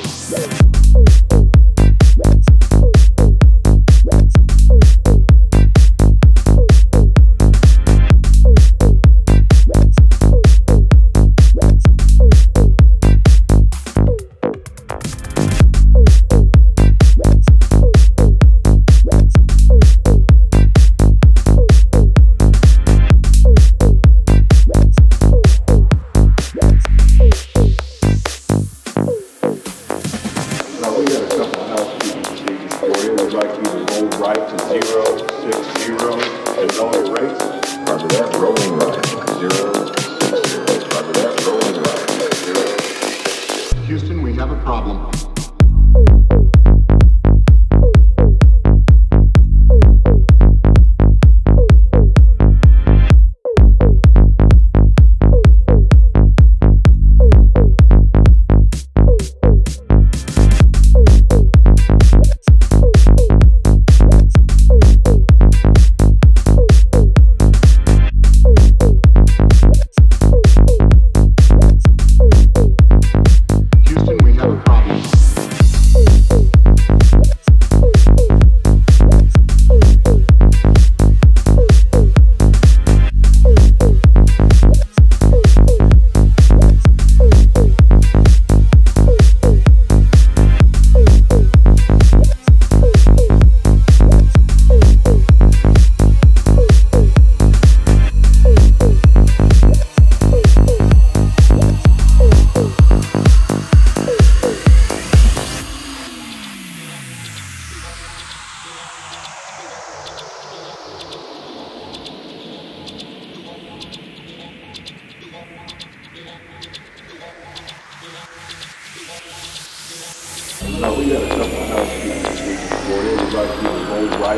We got a couple of housekeeping procedures for you. We'd like you to roll right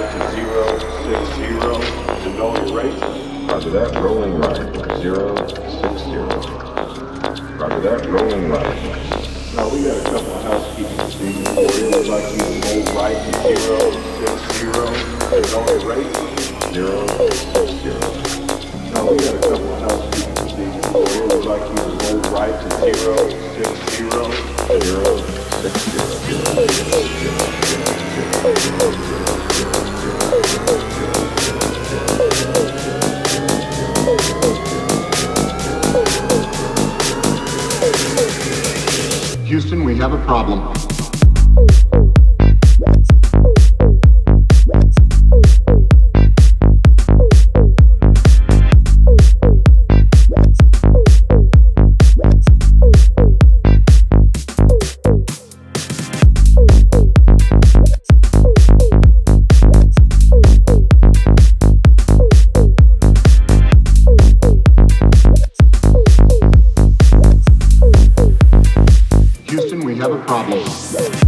to 060 to know your rate. Roger that, rolling right, 060. Roger that, rolling right. Now we got a couple of housekeeping procedures for you. We'd like you to roll right to 060 to know your rate. 060. Now we got a couple of housekeeping procedures for you. We'd like you to roll right to 060 Houston, we have a problem. Houston, we have a problem.